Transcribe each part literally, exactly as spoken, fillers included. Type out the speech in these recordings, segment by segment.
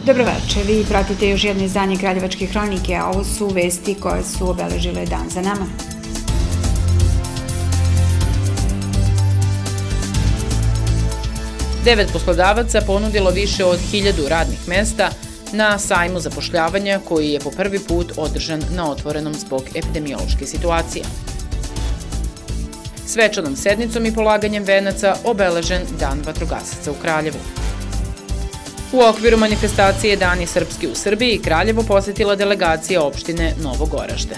Dobroveče, vi pratite još jedno izdanje Kraljevačke hronike, a ovo su vesti koje su obeležile dan za nama. Devet poslodavaca ponudilo više od hiljadu radnih mesta na sajmu zapošljavanja koji je po prvi put održan na otvorenom zbog epidemiološke situacije. Svečanom sednicom i polaganjem venaca obeležen Dan vatrogasaca u Kraljevu. U okviru manifestacije Dani srpski u Srbiji Kraljevo posetila delegacija opštine Novo Goražde.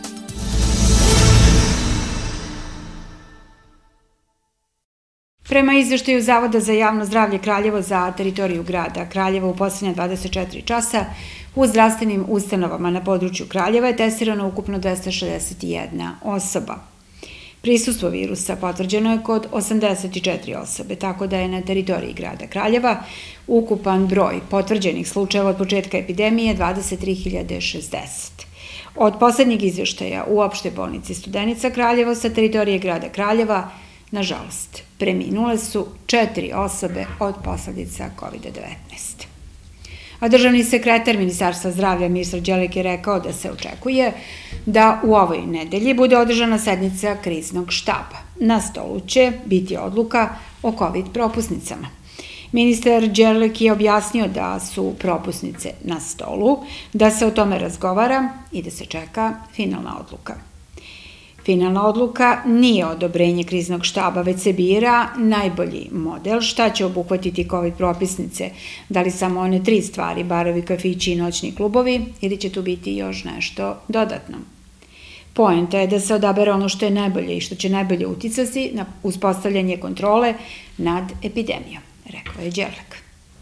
Prema izveštaju Zavoda za javno zdravlje Kraljevo za teritoriju grada Kraljevo u poslednja dvadeset četiri časa u zdravstvenim ustanovama na području Kraljeva je testirano ukupno dvesta šezdeset jedna osoba. Prisustvo virusa potvrđeno je kod osamdeset četiri osobe, tako da je na teritoriji grada Kraljeva ukupan broj potvrđenih slučajeva od početka epidemije dvadeset tri hiljade šezdeset. Od poslednjeg izveštaja u opštoj bolnici Studenica Kraljevo sa teritorije grada Kraljeva, nažalost, preminule su četiri osobe od posledica kovid devetnaest. A državni sekretar Ministarstva zdravlja Mirsad Đelić je rekao da se očekuje da u ovoj nedelji bude održana sednica kriznog štaba. Na stolu će biti odluka o kovid propusnicama. Ministar Đelić je objasnio da su propusnice na stolu, da se o tome razgovara i da se čeka finalna odluka. Finalna odluka nije odobrenje kriznog štaba, već se bira najbolji model, šta će obuhvatiti kovid propisnice, da li samo one tri stvari, barovi, kafići i noćni klubovi, ili će tu biti još nešto dodatno. Poenta je da se odabere ono što je najbolje i što će najbolje uticati na uspostavljanje kontrole nad epidemijom, rekao je Đelić.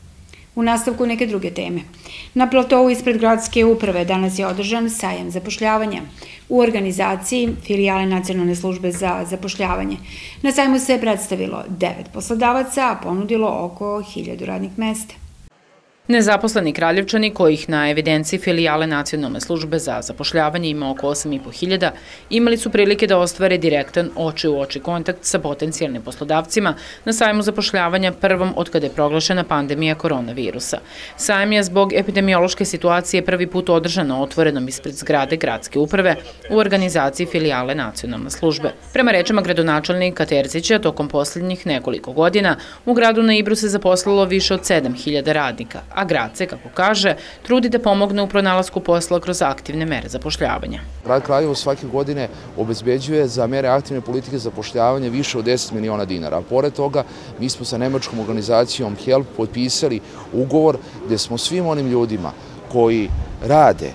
U nastavku neke druge teme. Na platovu ispred gradske uprave danas je održan sajam zapošljavanja u organizaciji filijale Nacionalne službe za zapošljavanje. Na sajmu se predstavilo devet poslodavaca, a ponudilo oko hiljadu radnih mesta. Nezaposleni Kraljevčani, kojih na evidenciji filijale Nacionalne službe za zapošljavanje ima oko osam i po hiljada, imali su prilike da ostvare direktan oči u oči kontakt sa potencijalnim poslodavcima na sajmu zapošljavanja prvom od kada je proglašena pandemija koronavirusa. Sajam je zbog epidemiološke situacije prvi put održan na otvorenom ispred zgrade gradske uprave u organizaciji filijale Nacionalne službe. Prema rečima gradonačelnika Terzića, tokom posljednjih nekoliko godina u gradu na Ibru se zaposlilo više od sedam hiljada radnika, a grad se, kako kaže, trudi da pomogne u pronalasku posla kroz aktivne mere zapošljavanja. Grad Kraljevo svake godine obezbeđuje za mere aktivne politike zapošljavanja više od deset miliona dinara. A pored toga, mi smo sa nemačkom organizacijom HELP potpisali ugovor gde smo svim onim ljudima koji rade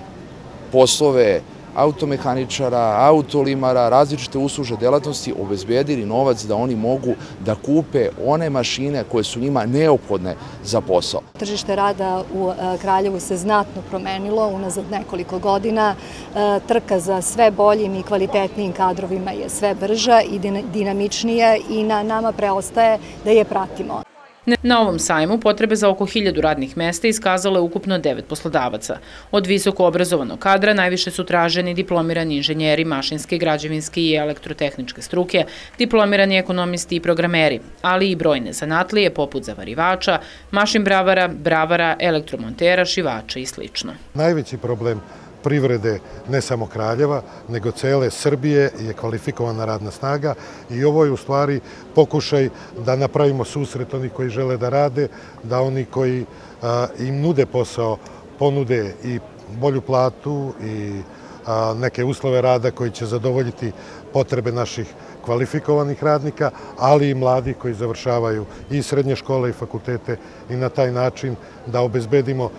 poslove automehaničara, autolimara, različite uslužne delatnosti obezbedili novac da oni mogu da kupe one mašine koje su njima neophodne za posao. Tržište rada u Kraljevu se znatno promenilo unazad nekoliko godina. Trka za sve boljim i kvalitetnijim kadrovima je sve brža i dinamičnija i na nama preostaje da je pratimo. Na ovom sajmu potrebe za oko hiljadu radnih mesta iskazalo je ukupno devet poslodavaca. Od visoko obrazovanog kadra najviše su traženi diplomirani inženjeri mašinske, građevinske i elektrotehničke struke, diplomirani ekonomisti i programeri, ali i brojne zanatlije poput zavarivača, mašin bravara, bravara, elektromontera, šivača i slično. Najveći problem privrede ne samo Kraljeva, nego cele Srbije je kvalifikovana radna snaga i ovo je u stvari pokušaj da napravimo susret onih koji žele da rade, da oni koji im nude posao ponude i bolju platu i neke uslove rada koji će zadovoljiti potrebe naših kvalifikovanih radnika, ali i mladih koji završavaju i srednje škole i fakultete i na taj način da obezbedimo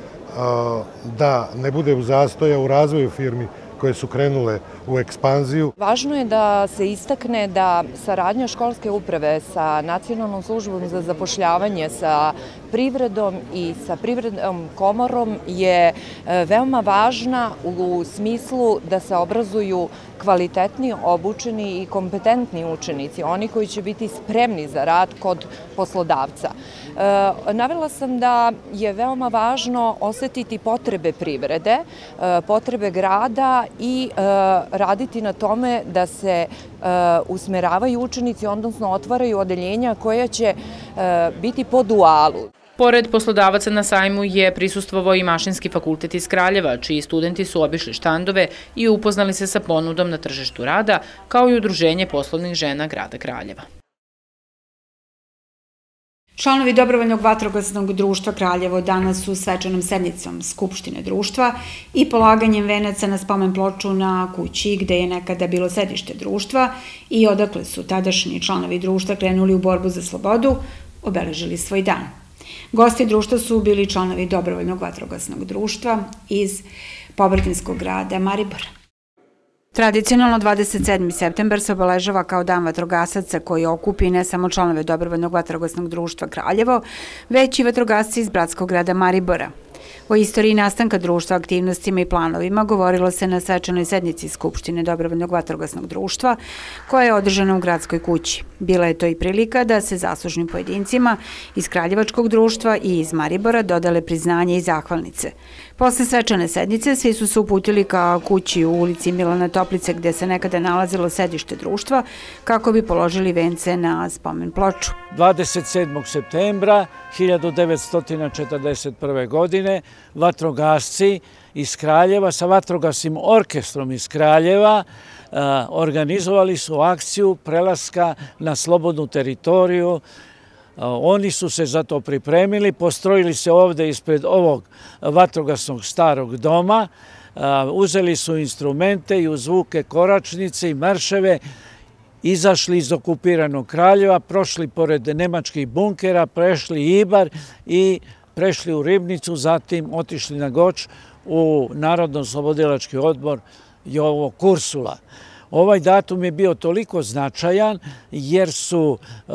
da ne bude u zastoja u razvoju firmi koje su krenule u ekspanziju. Važno je da se istakne da saradnja školske uprave sa Nacionalnom službom za zapošljavanje, sa privredom i sa privrednom komorom je veoma važna u smislu da se obrazuju kvalitetni, obučeni i kompetentni učenici, oni koji će biti spremni za rad kod poslodavca. Navela sam da je veoma važno osetiti potrebe privrede, potrebe grada i raditi na tome da se usmeravaju učenici, odnosno otvaraju odeljenja koja će biti po dualu. Pored poslodavaca na sajmu je prisustvovao i Mašinski fakultet iz Kraljeva, čiji studenti su obišli štandove i upoznali se sa ponudom na tržištu rada, kao i Udruženje poslovnih žena grada Kraljeva. Članovi Dobrovoljnog vatrogasnog društva Kraljevo danas su svečanom sednicom Skupštine društva i polaganjem venaca na spomen ploču na kući gde je nekada bilo sedište društva i odakle su tadašnji članovi društva krenuli u borbu za slobodu, obeležili svoj dan. Gosti društva su bili članovi Dobrovoljnog vatrogasnog društva iz pobratimskog grada Maribora. Tradicionalno dvadeset sedmi septembar se obeležava kao dan vatrogasaca koji okupi ne samo članove Dobrovoljnog vatrogasnog društva Kraljevo, već i vatrogasci iz bratskog grada Maribora. O istoriji nastanka društva, aktivnostima i planovima govorilo se na svečanoj sednici Skupštine Dobrovoljnog vatrogasnog društva koja je održana u gradskoj kući. Bila je to i prilika da se zaslužnim pojedincima iz Kraljevačkog društva i iz Maribora dodale priznanje i zahvalnice. Posle svečane sednice svi su se uputili ka kući u ulici Milana Toplice gde se nekada nalazilo sedište društva kako bi položili vence na spomen ploču. dvadeset sedmog septembra hiljadu devetsto četrdeset prve. godine vatrogasci iz Kraljeva sa vatrogasnim orkestrom iz Kraljeva organizovali su akciju prelaska na slobodnu teritoriju. Oni su se za to pripremili, postrojili se ovde ispred ovog vatrogasnog starog doma, uzeli su instrumente i uz zvuke koračnice i marševe izašli iz okupiranog Kraljeva, prošli pored nemačkih bunkera, prešli Ibar i prešli u Ribnicu, zatim otišli na Goč u Narodno-oslobodilački odbor Jovo Kursula. Ovaj datum je bio toliko značajan jer su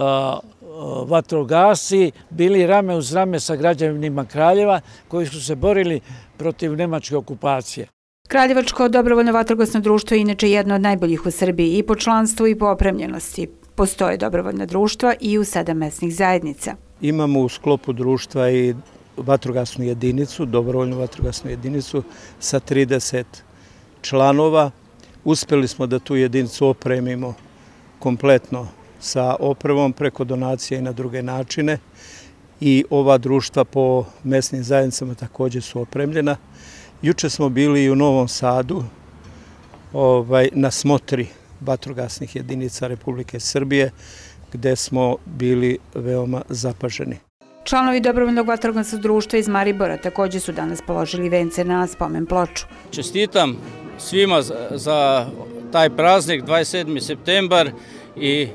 vatrogasci bili rame uz rame sa građanima Kraljeva koji su se borili protiv nemačke okupacije. Kraljevačko dobrovoljno vatrogasno društvo je inače jedno od najboljih u Srbiji i po članstvu i po opremljenosti. Postoje dobrovoljna društva i u sedam mesnih zajednica. Imamo u sklopu društva i vatrogasnu jedinicu, dobrovoljnu vatrogasnu jedinicu sa trideset članova. Uspeli smo da tu jedinicu opremimo kompletno sa opremom preko donacije i na druge načine i ova društva po mesnim zajednicama također su opremljena. Juče smo bili i u Novom Sadu na smotri vatrogasnih jedinica Republike Srbije gde smo bili veoma zapaženi. Članovi Dobrovoljnog vatrogasnog društva iz Maribora također su danas položili vence na spomen ploču. Čestitam svima za taj praznik dvadeset sedmi septembar i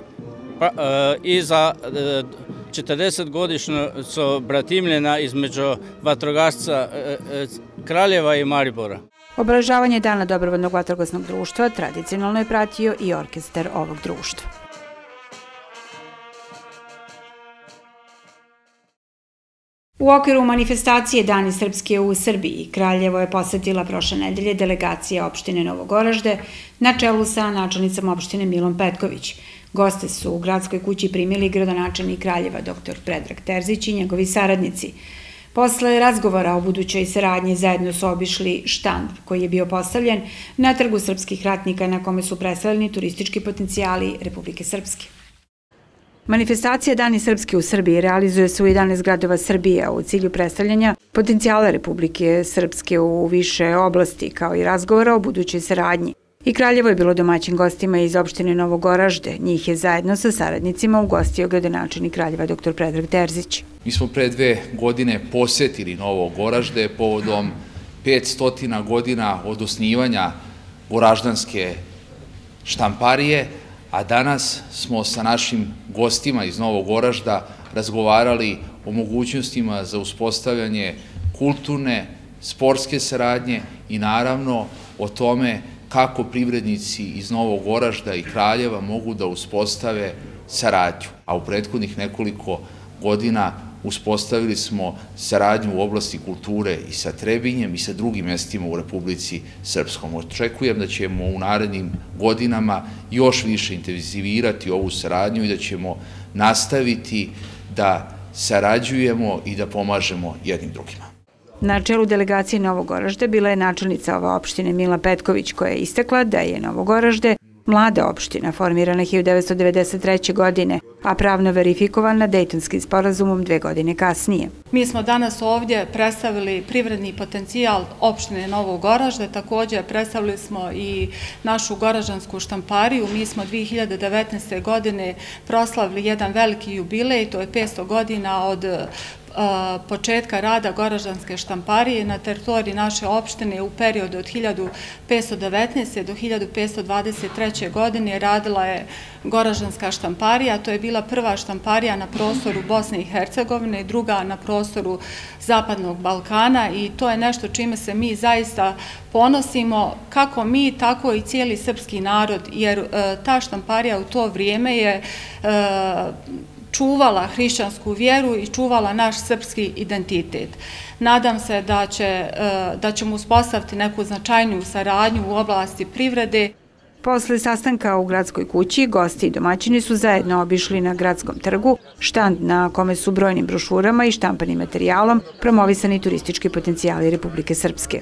i za četrdesetogodišnjicu bratimljena između vatrogasca Kraljeva i Maribora. Obeležavanje Dana Dobrovoljnog vatrogasnog društva tradicionalno je pratio i orkestar ovog društva. U okviru manifestacije Dani srpske u Srbiji, Kraljevo je posetila prošle nedelje delegacija opštine Novogoražde na čelu sa načelnicom opštine Milom Petković. Goste su u gradskoj kući primili gradonačelnik Kraljeva doktor Predrag Terzić i njegovi saradnici. Posle razgovora o budućoj saradnji zajedno su obišli štand koji je bio postavljen na Trgu srpskih ratnika na kome su predstavljeni turistički potencijali Republike Srpske. Manifestacija Dani srpske u Srbiji realizuje se u jedanaest gradova Srbije u cilju predstavljanja potencijala Republike Srpske u više oblasti kao i razgovora o budućoj saradnji. I Kraljevo je bilo domaćin gostima iz opštine Novogoražde. Njih je zajedno sa saradnicima ugostio gradonačelnik Kraljeva doktor Predrag Terzić. Mi smo pre dve godine posetili Novogoražde povodom petsto godina od osnivanja Goraždanske štamparije, a danas smo sa našim gostima iz Novogoražda razgovarali o mogućnostima za uspostavljanje kulturne, sportske saradnje i naravno o tome kako privrednici iz Novog Goražda i Kraljeva mogu da uspostave saradnju. A u prethodnih nekoliko godina uspostavili smo saradnju u oblasti kulture i sa Trebinjem i sa drugim mestima u Republici Srpskom. Očekujem da ćemo u narednim godinama još više intenzivirati ovu saradnju i da ćemo nastaviti da sarađujemo i da pomažemo jednim drugima. Na čelu delegacije Novogoražde bila je načelnica ove opštine Mila Petković koja je istakla da je Novogoražde mlada opština formirana hiljadu devetsto devedeset treće. godine a pravno verifikovana Dejtonskim sporazumom dve godine kasnije. Mi smo danas ovdje predstavili privredni potencijal opštine Novog Goražde, također predstavili smo i našu goražansku štampariju. Mi smo dve hiljade devetnaeste. godine proslavili jedan veliki jubilej, to je petsto godina od početka rada goražanske štamparije na teritoriji naše opštine. U periodu od hiljadu petsto devetnaeste. do hiljadu petsto dvadeset treće. godine radila je goražanska štamparija. To je bila prva štamparija na prostoru Bosne i Hercegovine, druga na prostoru Zapadnog Balkana i to je nešto čime se mi zaista ponosimo, kako mi, tako i cijeli srpski narod, jer ta štamparija u to vrijeme je čuvala hrišćansku vjeru i čuvala naš srpski identitet. Nadam se da, će, da ćemo uspostaviti neku značajniju saradnju u oblasti privrede. Posle sastanka u Gradskoj kući, gosti i domaćini su zajedno obišli na Gradskom trgu štand na kome su brojnim brošurama i štampanim materijalom promovisani turistički potencijali Republike Srpske.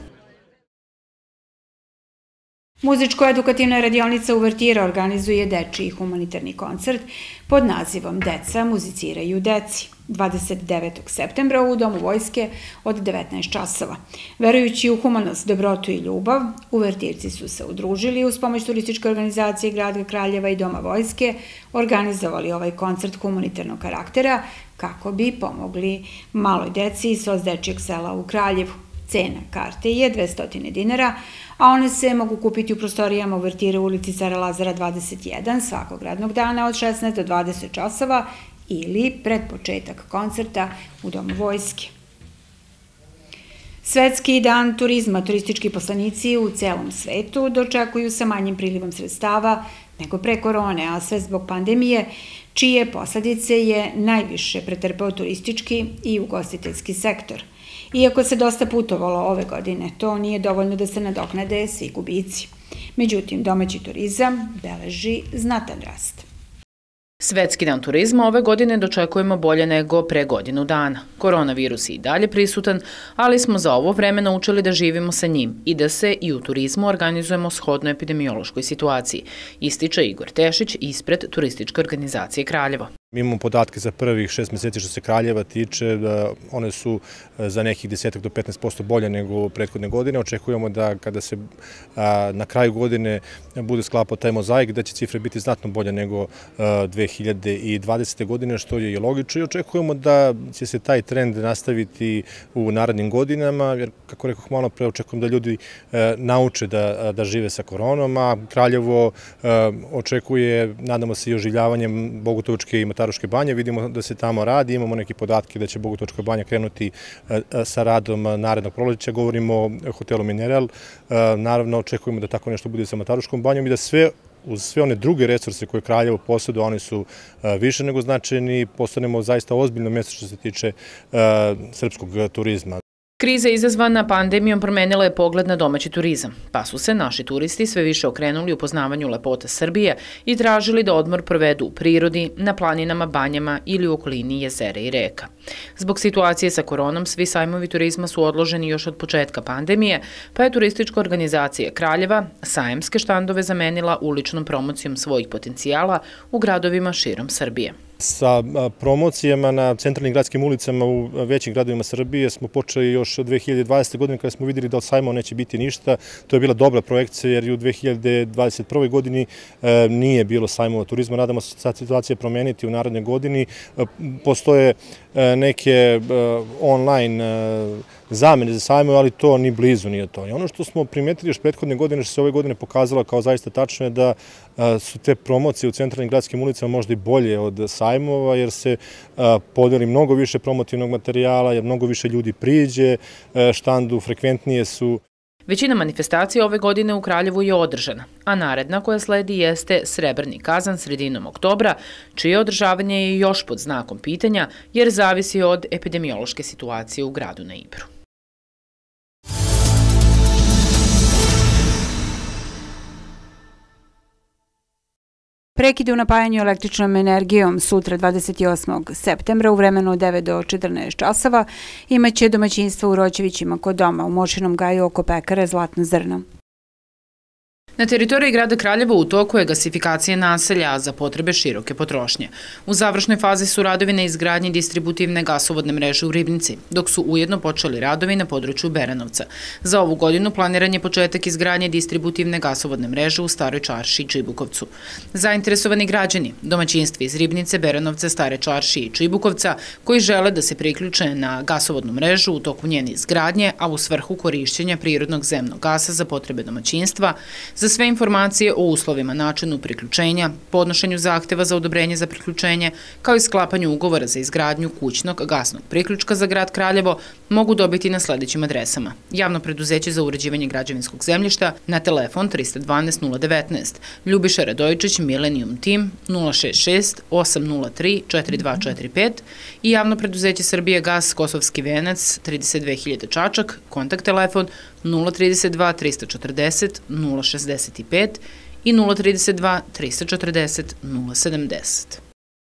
Muzičko-edukativna radionica Uvertira organizuje dečiji humanitarni koncert pod nazivom Deca muziciraju deci dvadeset devetog septembra u Domu vojske od devetnaest časova. Verujući u humanost, dobrotu i ljubav, uvertirci su se udružili uz pomoć turističke organizacije grada Kraljeva i Doma vojske, organizovali ovaj koncert humanitarnog karaktera kako bi pomogli maloj deci iz S O S dečijeg sela u Kraljevu. Cena karte je dvesta dinara, a one se mogu kupiti u prostorijama Uvertire u ulici Cara Lazara dvadeset jedan svakog radnog dana od šesnaest do dvadeset časova ili pred početak koncerta u Domu vojske. Svetski dan turizma, turistički poslanici u celom svetu dočekuju sa manjim prilivom sredstava nego pre korone, a sve zbog pandemije, čije posledice je najviše pretrpeo turistički i ugostiteljski sektor. Iako se dosta putovalo ove godine, to nije dovoljno da se nadoknade svi gubici. Međutim, domaći turizam beleži znatan rast. Svetski dan turizma ove godine dočekujemo bolje nego pre godinu dana. Koronavirus je i dalje prisutan, ali smo za ovo vreme naučili da živimo sa njim i da se i u turizmu organizujemo shodno epidemiološkoj situaciji, ističe Igor Tešić ispred turističke organizacije Kraljevo. Mi imamo podatke za prvih šest meseci što se Kraljeva tiče, one su za nekih desetak do petnaest posto bolje nego prethodne godine. Očekujemo da kada se na kraju godine bude sklapao taj mozaik, da će cifre biti znatno bolje nego dve hiljade dvadesete. godine, što je i logično i očekujemo da će se taj trend nastaviti u narednim godinama, jer kako rekao malo pre, očekujem da ljudi nauče da, da žive sa koronom, a Kraljevo očekuje, nadamo se, i oživljavanjem Bogutovačke i Mataruške banje. Vidimo da se tamo radi, imamo neke podatke da će Bogutovačka banja krenuti sa radom narednog proleća, govorimo o hotelu Mineral, naravno očekujemo da tako nešto bude sa Mataruškom banjom i da sve uz sve one druge resurse koje Kraljevo posjeduje, oni su više nego značajni, postanemo zaista ozbiljno mjesto što se tiče srpskog turizma. Kriza izazvana pandemijom promenila je pogled na domaći turizam, pa su se naši turisti sve više okrenuli u poznavanju lepota Srbije i tražili da odmor provedu u prirodi, na planinama, banjama ili u okolini jezera i reka. Zbog situacije sa koronom, svi sajmovi turizma su odloženi još od početka pandemije, pa je turistička organizacija Kraljeva sajamske štandove zamenila uličnom promocijom svojih potencijala u gradovima širom Srbije. Sa promocijama na centralnim gradskim ulicama u većim gradovima Srbije smo počeli još od dve hiljade dvadesete. godine kada smo vidjeli da od sajmova neće biti ništa. To je bila dobra projekcija jer i u dve hiljade dvadeset prvoj. godini nije bilo sajmova turizma. Nadamo se sad situacija promeniti u narednoj godini. Postoje neke online zamene za sajmove, ali to ni blizu nije to. I ono što smo primetili još prethodne godine, što se ove godine pokazalo kao zaista tačno, je da su te promocije u centralnim gradskim ulicama možda i bolje od sajmova, jer se podeli mnogo više promotivnog materijala, jer mnogo više ljudi priđe štandu, frekventnije su. Većina manifestacija ove godine u Kraljevu je održana, a naredna koja sledi jeste Srebrni kazan sredinom oktobra, čije održavanje je još pod znakom pitanja, jer zavisi od epidemiološke situacije u gradu na Ibru. Prekide u napajanju električnom energijom sutra dvadeset osmog septembra u vremenu od devet do četrnaest časova imaće domaćinstva u Roćevićima kod doma u Mošinom gaju oko pekare Zlatno zrno. Na teritoriji grada Kraljeva u toku je gasifikacija naselja za potrebe široke potrošnje. U završnoj fazi su radovi na izgradnji distributivne gasovodne mreže u Ribnici, dok su ujedno počeli radovi na području Beranovca. Za ovu godinu planiran je početak izgradnje distributivne gasovodne mreže u Staroj Čarši i Čibukovcu. Zainteresovani građani, domaćinstvi iz Ribnice, Beranovca, Stare Čarši i Čibukovca, koji žele da se priključe na gasovodnu mrežu u toku njene izgradnje, a u svrhu korišćenja prirodnog zemnog gasa za potrebe domaćinstva, za sve informacije o uslovima, načinu priključenja, podnošenju zahteva za odobrenje za priključenje, kao i sklapanju ugovora za izgradnju kućnog gasnog priključka za grad Kraljevo mogu dobiti na sledećim adresama. Javno preduzeće za uređivanje građevinskog zemljišta na telefon tri jedan dva nula jedan devet, Ljubiša Radojičić, Millennium Team nula šest šest osam nula tri četiri dva četiri pet i javno preduzeće Srbije gas Kosovski venac trideset dve hiljade Čačak, kontakt telefon nula tri dva tri četiri nula nula šezdeset pet i nula tri dva tri četrdeset nula sedamdeset.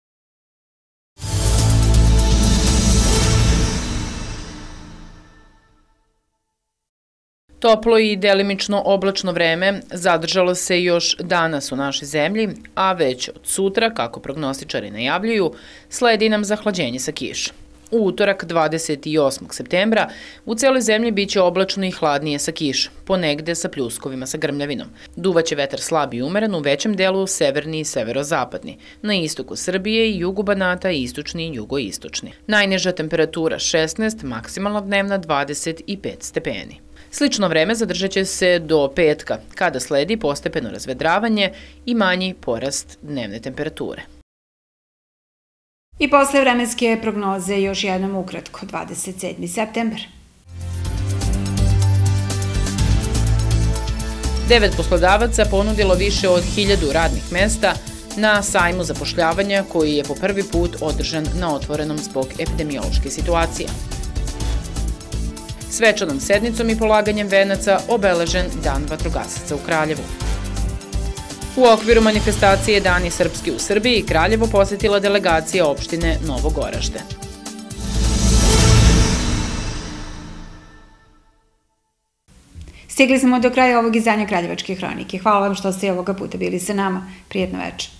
Toplo i delimično oblačno vreme zadržalo se još danas u našoj zemlji, a već od sutra, kako prognostičari najavljuju, sledi nam zahlađenje sa kišom. U utorak dvadeset osmog septembra u celoj zemlji biće oblačno i hladnije sa kišom, ponegde sa pljuskovima sa grmljavinom. Duvaće vetar slab i umeren u većem delu severni i severozapadni, na istoku Srbije i jugu Banata i istočni i jugoistočni. Najniža temperatura šesnaest, maksimalna dnevna dvadeset pet stepeni. Slično vreme zadržat će se do petka, kada sledi postepeno razvedravanje i manji porast dnevne temperature. I posle vremenske prognoze još jednom ukratko, dvadeset sedmi septembar. Devet poslodavaca ponudilo više od hiljadu radnih mesta na sajmu zapošljavanja koji je po prvi put održan na otvorenom zbog epidemiološke situacije. Svečanom sednicom i polaganjem venaca obeležen Dan vatrogasaca u Kraljevu. U okviru manifestacije Dani srpski u Srbiji Kraljevo posetila delegacija opštine Novo Goražde. Stigli smo do kraja ovog izdanja Kraljevačke hronike. Hvala vam što ste ovoga puta bili sa nama. Prijetno večer.